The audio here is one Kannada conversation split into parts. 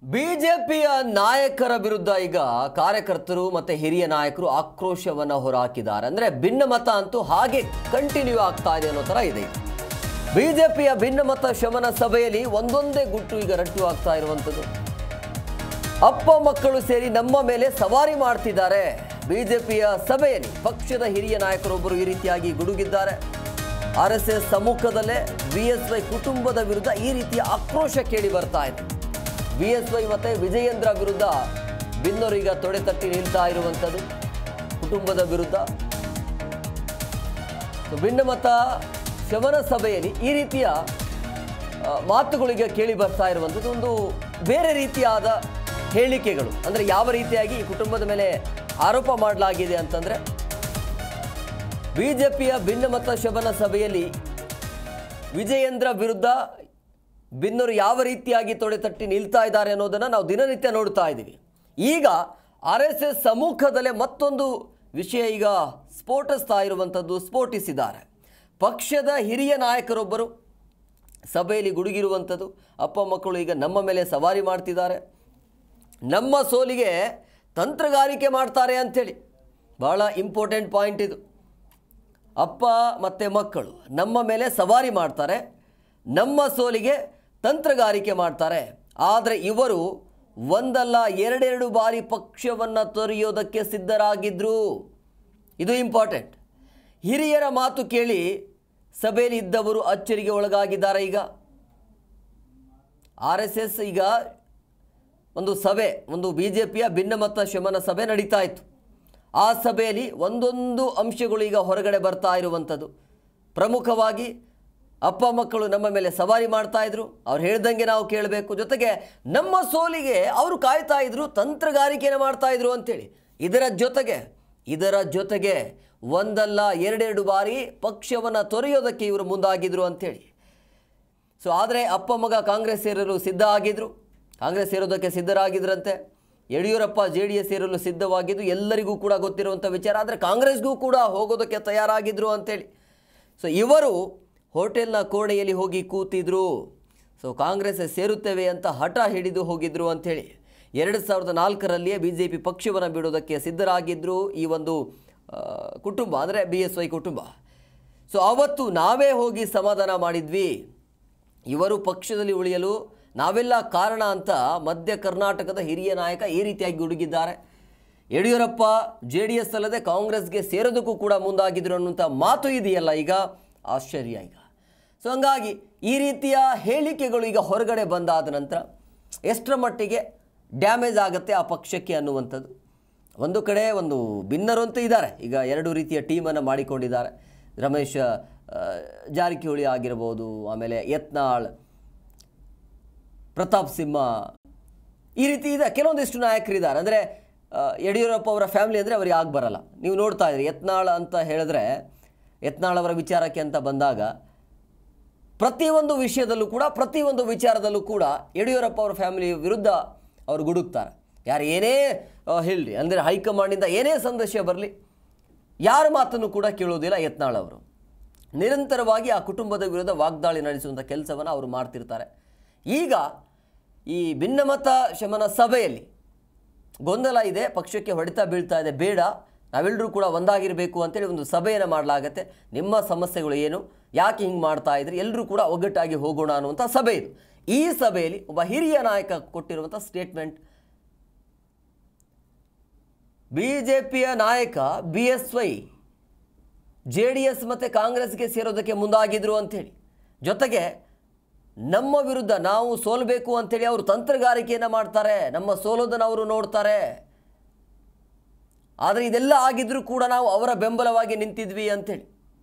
ಬಿಜೆಪಿಯ ನಾಯಕರ ವಿರುದ್ಧ ಈಗ ಕಾರ್ಯಕರ್ತರು ಮತ್ತೆ ಹಿರಿಯ ನಾಯಕರು ಆಕ್ರೋಶವನ್ನ ಹೊರಹಾಕಿದ್ದಾರೆ. ಅಂದ್ರೆ ಭಿನ್ನಮತ ಅಂತೂ ಹಾಗೆ ಕಂಟಿನ್ಯೂ ಆಗ್ತಾ ಇದೆ ಅನ್ನೋ ತರ ಇದೆ. ಬಿಜೆಪಿಯ ಭಿನ್ನಮತ ಶಮನ ಸಭೆಯಲ್ಲಿ ಒಂದೊಂದೇ ಗುಟ್ಟು ಈಗ ರಟ್ಟು ಆಗ್ತಾ ಇರುವಂತದ್ದು. ಅಪ್ಪ ಮಕ್ಕಳು ಸೇರಿ ನಮ್ಮ ಮೇಲೆ ಸವಾರಿ ಮಾಡ್ತಿದ್ದಾರೆ. ಬಿಜೆಪಿಯ ಸಭೆಯಲ್ಲಿ ಪಕ್ಷದ ಹಿರಿಯ ನಾಯಕರೊಬ್ಬರು ಈ ರೀತಿಯಾಗಿ ಗುಡುಗಿದ್ದಾರೆ. RSS ಸಮ್ಮುಖದಲ್ಲೇ BSY ಕುಟುಂಬದ ವಿರುದ್ಧ ಈ ರೀತಿಯ ಆಕ್ರೋಶ ಕೇಳಿ ಬರ್ತಾ ಇದೆ. BSY ಮತ್ತೆ ವಿಜಯೇಂದ್ರ ವಿರುದ್ಧ ಬಿನ್ನೋರೀಗ ತೊಡೆ ತಟ್ಟಿ ನಿಲ್ತಾ ಇರುವಂಥದ್ದು ಕುಟುಂಬದ ವಿರುದ್ಧ. ಭಿನ್ನಮತ ಶಮನ ಸಭೆಯಲ್ಲಿ ಈ ರೀತಿಯ ಮಾತುಗಳಿಗೆ ಕೇಳಿ ಬರ್ತಾ ಇರುವಂಥದ್ದು ಒಂದು ಬೇರೆ ರೀತಿಯಾದ ಹೇಳಿಕೆಗಳು. ಅಂದರೆ ಯಾವ ರೀತಿಯಾಗಿ ಈ ಕುಟುಂಬದ ಮೇಲೆ ಆರೋಪ ಮಾಡಲಾಗಿದೆ ಅಂತಂದರೆ, ಬಿಜೆಪಿಯ ಭಿನ್ನಮತ ಶಮನ ಸಭೆಯಲ್ಲಿ ವಿಜಯೇಂದ್ರ ವಿರುದ್ಧ ಬಿನ್ನೂರು ಯಾವ ರೀತಿಯಾಗಿ ತೊಡೆ ತಟ್ಟಿ ನಿಲ್ತಾ ಇದ್ದಾರೆ ಅನ್ನೋದನ್ನು ನಾವು ದಿನನಿತ್ಯ ನೋಡ್ತಾ ಇದ್ದೀವಿ. ಈಗ RSS ಸಮ್ಮುಖದಲ್ಲೇ ಮತ್ತೊಂದು ವಿಷಯ ಈಗ ಸ್ಫೋಟಿಸ್ತಾ ಇರುವಂಥದ್ದು, ಸ್ಫೋಟಿಸಿದ್ದಾರೆ. ಪಕ್ಷದ ಹಿರಿಯ ನಾಯಕರೊಬ್ಬರು ಸಭೆಯಲ್ಲಿ ಗುಡುಗಿರುವಂಥದ್ದು, ಅಪ್ಪ ಮಕ್ಕಳು ಈಗ ನಮ್ಮ ಮೇಲೆ ಸವಾರಿ ಮಾಡ್ತಿದ್ದಾರೆ, ನಮ್ಮ ಸೋಲಿಗೆ ತಂತ್ರಗಾರಿಕೆ ಮಾಡ್ತಾರೆ ಅಂಥೇಳಿ. ಭಾಳ ಇಂಪಾರ್ಟೆಂಟ್ ಪಾಯಿಂಟ್ ಇದು. ಅಪ್ಪ ಮತ್ತು ಮಕ್ಕಳು ನಮ್ಮ ಮೇಲೆ ಸವಾರಿ ಮಾಡ್ತಾರೆ, ನಮ್ಮ ಸೋಲಿಗೆ ತಂತ್ರಗಾರಿಕೆ ಮಾಡ್ತಾರೆ. ಆದರೆ ಇವರು ಒಂದಲ್ಲ ಎರಡೆರಡು ಬಾರಿ ಪಕ್ಷವನ್ನು ತೊರೆಯೋದಕ್ಕೆ ಸಿದ್ಧರಾಗಿದ್ದರು. ಇದು ಇಂಪಾರ್ಟೆಂಟ್. ಹಿರಿಯರ ಮಾತು ಕೇಳಿ ಸಭೆಯಲ್ಲಿ ಇದ್ದವರು ಅಚ್ಚರಿಗೆ ಒಳಗಾಗಿದ್ದಾರೆ. ಈಗ RSS ಈಗ ಒಂದು ಸಭೆ, ಒಂದು BJPಯ ಭಿನ್ನಮತ ಶಮನ ಸಭೆ ನಡೀತಾ ಇತ್ತು. ಆ ಸಭೆಯಲ್ಲಿ ಒಂದೊಂದು ಅಂಶಗಳು ಈಗ ಹೊರಗಡೆ ಬರ್ತಾ ಇರುವಂಥದ್ದು. ಪ್ರಮುಖವಾಗಿ ಅಪ್ಪ ಮಕ್ಕಳು ನಮ್ಮ ಮೇಲೆ ಸವಾರಿ ಮಾಡ್ತಾ ಇದ್ರು, ಅವ್ರು ಹೇಳ್ದಂಗೆ ನಾವು ಕೇಳಬೇಕು, ಜೊತೆಗೆ ನಮ್ಮ ಸೋಲಿಗೆ ಅವರು ಕಾಯ್ತಾ ಇದ್ರು, ತಂತ್ರಗಾರಿಕೆಯನ್ನು ಮಾಡ್ತಾ ಇದ್ರು ಅಂತೇಳಿ. ಇದರ ಜೊತೆಗೆ ಒಂದಲ್ಲ ಎರಡೆರಡು ಬಾರಿ ಪಕ್ಷವನ್ನು ತೊರೆಯೋದಕ್ಕೆ ಇವರು ಮುಂದಾಗಿದ್ರು ಅಂಥೇಳಿ. ಆದರೆ ಅಪ್ಪ ಮಗ ಕಾಂಗ್ರೆಸ್ ಸೇರೋದಕ್ಕೆ ಸಿದ್ಧರಾಗಿದ್ರಂತೆ. ಯಡಿಯೂರಪ್ಪ JDS ಸೇರಲು ಸಿದ್ಧವಾಗಿದ್ದು ಎಲ್ಲರಿಗೂ ಕೂಡ ಗೊತ್ತಿರುವಂಥ ವಿಚಾರ. ಆದರೆ ಕಾಂಗ್ರೆಸ್ಗೂ ಕೂಡ ಹೋಗೋದಕ್ಕೆ ತಯಾರಾಗಿದ್ದರು ಅಂಥೇಳಿ. ಇವರು ಹೋಟೆಲ್ನ ಕೋಣೆಯಲ್ಲಿ ಹೋಗಿ ಕೂತಿದ್ರು. ಕಾಂಗ್ರೆಸ್ ಸೇರುತ್ತೇವೆ ಅಂತ ಹಠ ಹಿಡಿದು ಹೋಗಿದ್ರು ಅಂಥೇಳಿ. 2004ರಲ್ಲಿಯೇ BJP ಪಕ್ಷವನ್ನು ಬಿಡೋದಕ್ಕೆ ಸಿದ್ಧರಾಗಿದ್ದರು ಈ ಒಂದು ಕುಟುಂಬ, ಅಂದರೆ BSY ಕುಟುಂಬ. ಆವತ್ತು ನಾವೇ ಹೋಗಿ ಸಮಾಧಾನ ಮಾಡಿದ್ವಿ, ಇವರು ಪಕ್ಷದಲ್ಲಿ ಉಳಿಯಲು ನಾವೆಲ್ಲ ಕಾರಣ ಅಂತ ಮಧ್ಯ ಕರ್ನಾಟಕದ ಹಿರಿಯ ನಾಯಕ ಈ ರೀತಿಯಾಗಿ ಗುಡುಗಿದ್ದಾರೆ. ಯಡಿಯೂರಪ್ಪ JDS ಅಲ್ಲದೆ ಕಾಂಗ್ರೆಸ್ಗೆ ಸೇರೋದಕ್ಕೂ ಕೂಡ ಮುಂದಾಗಿದ್ರು ಅನ್ನುವಂಥ ಮಾತು ಇದೆಯಲ್ಲ, ಈಗ ಆಶ್ಚರ್ಯ. ಈಗ ಹಂಗಾಗಿ ಈ ರೀತಿಯ ಹೇಳಿಕೆಗಳು ಈಗ ಹೊರಗಡೆ ಬಂದಾದ ನಂತರ ಎಷ್ಟರ ಮಟ್ಟಿಗೆ ಡ್ಯಾಮೇಜ್ ಆಗುತ್ತೆ ಆ ಪಕ್ಷಕ್ಕೆ ಅನ್ನುವಂಥದ್ದು. ಒಂದು ಕಡೆ ಒಂದು ಭಿನ್ನರು ಅಂತ ಇದ್ದಾರೆ, ಈಗ ಎರಡು ರೀತಿಯ ಟೀಮನ್ನು ಮಾಡಿಕೊಂಡಿದ್ದಾರೆ. ರಮೇಶ್ ಜಾರಕಿಹೊಳಿ ಆಗಿರ್ಬೋದು, ಆಮೇಲೆ ಯತ್ನಾಳ್, ಪ್ರತಾಪ್ ಸಿಂಹ, ಈ ರೀತಿ ಇದೆ. ಕೆಲವೊಂದಿಷ್ಟು ನಾಯಕರಿದ್ದಾರೆ. ಅಂದರೆ ಯಡಿಯೂರಪ್ಪ ಅವರ ಫ್ಯಾಮಿಲಿ ಅಂದರೆ ಅವರಿಗೆ ಆಗಿ ಬರಲ್ಲ. ನೀವು ನೋಡ್ತಾ ಇದ್ರಿ, ಯತ್ನಾಳ್ ಅಂತ ಹೇಳಿದ್ರೆ, ಯತ್ನಾಳ್ ಅವರ ವಿಚಾರಕ್ಕೆ ಅಂತ ಬಂದಾಗ ಪ್ರತಿಯೊಂದು ವಿಚಾರದಲ್ಲೂ ಕೂಡ ಯಡಿಯೂರಪ್ಪ ಅವರ ಫ್ಯಾಮಿಲಿ ವಿರುದ್ಧ ಅವರು ಗುಡುಕ್ತಾರೆ. ಯಾರು ಏನೇ ಹೇಳಿ, ಅಂದರೆ ಹೈಕಮಾಂಡಿಂದ ಏನೇ ಸಂದೇಶ ಬರಲಿ ಯಾರ ಮಾತನ್ನು ಕೂಡ ಕೇಳೋದಿಲ್ಲ ಯತ್ನಾಳ್ ಅವರು. ನಿರಂತರವಾಗಿ ಆ ಕುಟುಂಬದ ವಿರುದ್ಧ ವಾಗ್ದಾಳಿ ನಡೆಸುವಂಥ ಕೆಲಸವನ್ನು ಅವರು ಮಾಡ್ತಿರ್ತಾರೆ. ಈಗ ಈ ಭಿನ್ನಮತ ಶಮನ ಸಭೆಯಲ್ಲಿ ಗೊಂದಲ ಇದೆ, ಪಕ್ಷಕ್ಕೆ ಹೊಡೆತ ಬೀಳ್ತಾ ಇದೆ, ಬೇಡ ನಾವೆಲ್ಲರೂ ಕೂಡ ಒಂದಾಗಿರಬೇಕು ಅಂತೇಳಿ ಒಂದು ಸಭೆಯನ್ನು ಮಾಡಲಾಗತ್ತೆ. ನಿಮ್ಮ ಸಮಸ್ಯೆಗಳು ಏನು, ಯಾಕೆ ಹಿಂಗೆ ಮಾಡ್ತಾ ಇದ್ರಿ, ಎಲ್ಲರೂ ಕೂಡ ಒಗ್ಗಟ್ಟಾಗಿ ಹೋಗೋಣ ಅನ್ನುವಂಥ ಸಭೆ ಇದು. ಈ ಸಭೆಯಲ್ಲಿ ಒಬ್ಬ ಹಿರಿಯ ನಾಯಕ ಕೊಟ್ಟಿರುವಂಥ ಸ್ಟೇಟ್ಮೆಂಟ್, BJPಯ ನಾಯಕ BSY JDS ಮತ್ತು ಕಾಂಗ್ರೆಸ್ಗೆ ಸೇರೋದಕ್ಕೆ ಮುಂದಾಗಿದ್ರು ಅಂಥೇಳಿ, ಜೊತೆಗೆ ನಮ್ಮ ವಿರುದ್ಧ ನಾವು ಸೋಲಬೇಕು ಅಂಥೇಳಿ ಅವರು ತಂತ್ರಗಾರಿಕೆಯನ್ನು ಮಾಡ್ತಾರೆ, ನಮ್ಮ ಸೋಲೋದನ್ನು ಅವರು ನೋಡ್ತಾರೆ. ಆದರೆ ಇದೆಲ್ಲ ಆಗಿದ್ರೂ ಕೂಡ ನಾವು ಅವರ ಬೆಂಬಲವಾಗಿ ನಿಂತಿದ್ವಿ ಅಂಥೇಳಿ.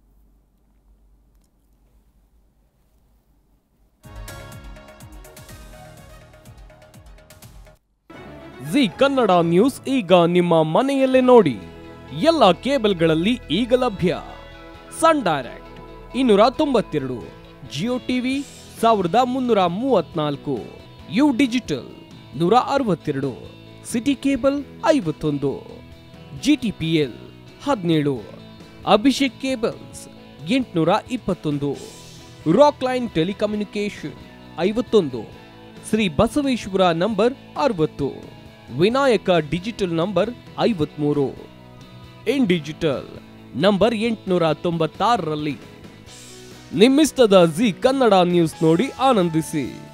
ಜಿ ಕನ್ನಡ ನ್ಯೂಸ್ ಈಗ ನಿಮ್ಮ ಮನೆಯಲ್ಲೇ ನೋಡಿ. ಎಲ್ಲ ಕೇಬಲ್ಗಳಲ್ಲಿ ಈಗ ಲಭ್ಯ. Sun direct 292, Jio TV 1334, U digital 162, city cable 51, GTPL 17, Abhishek cables 821, rock line telecommunication 51, Shri Basaveshwara number 60, Vinayaka digital number 53, in digital number 896ರಲ್ಲಿ. ನಿಮ್ಮಿಸ್ತದ ಜಿ ಕನ್ನಡ ನ್ಯೂಸ್ ನೋಡಿ ಆನಂದಿಸಿ.